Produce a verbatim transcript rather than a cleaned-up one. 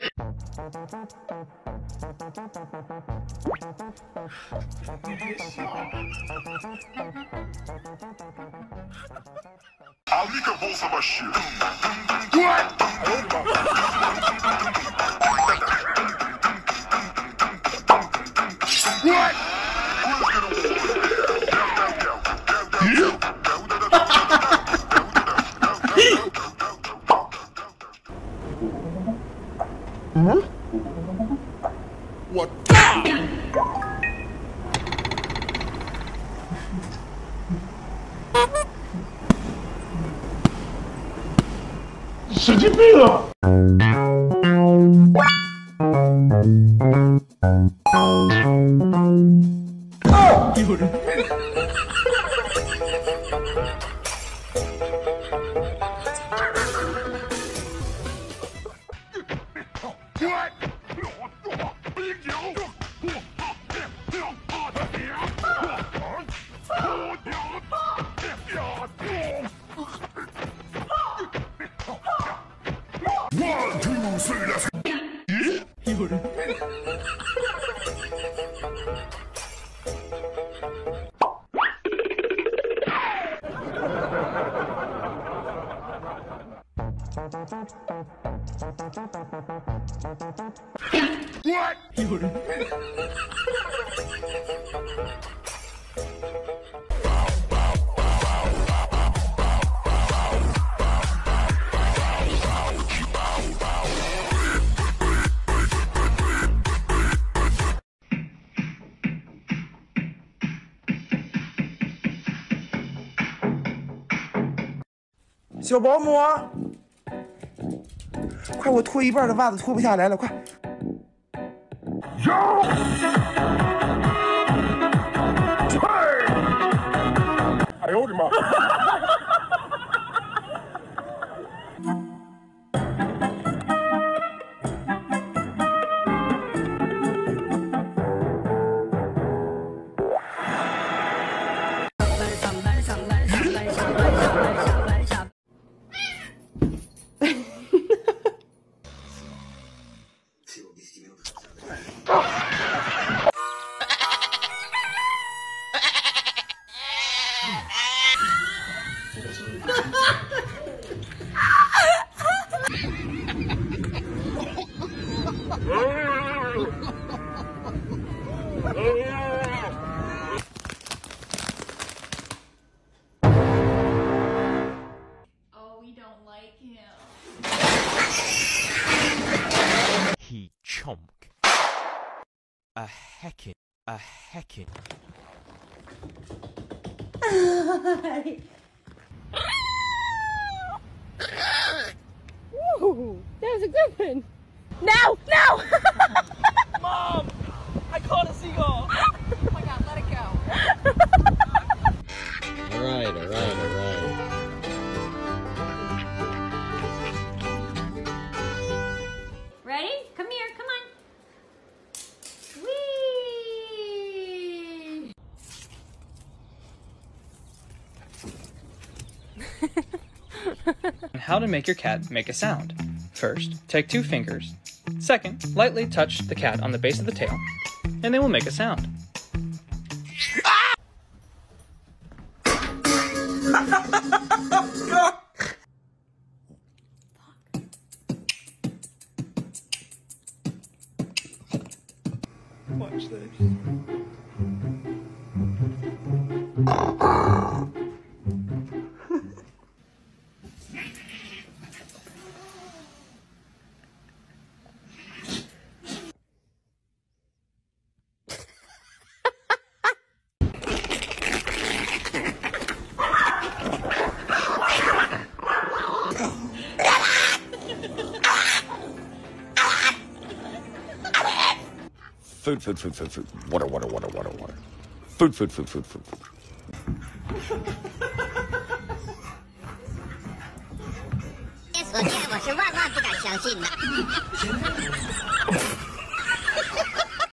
A única bolsa baixinha. What? Hmm? What? 神经病啊！啊！有人。 One, two, three, let's go. 有人。 What? 有人。 小保姆，快！我脱一半的袜子脱不下来了，快！ 哎呦我的妈！ Oh, we don't like him. He chomp. A heckin', a heckin'. Woo! That was a good one. No! No! Mom! I caught a seagull! Oh my god, let it go. Alright, alright, alright. Ready? Come here, come on. Whee! How to make your cat make a sound. First, take two fingers. Second, lightly touch the cat on the base of the tail, and they will make a sound. Watch this. Food, food, food, food, food. Water, water, water, water, water. Food, food, food, food, food, food. 昨天我是万万不敢相信的。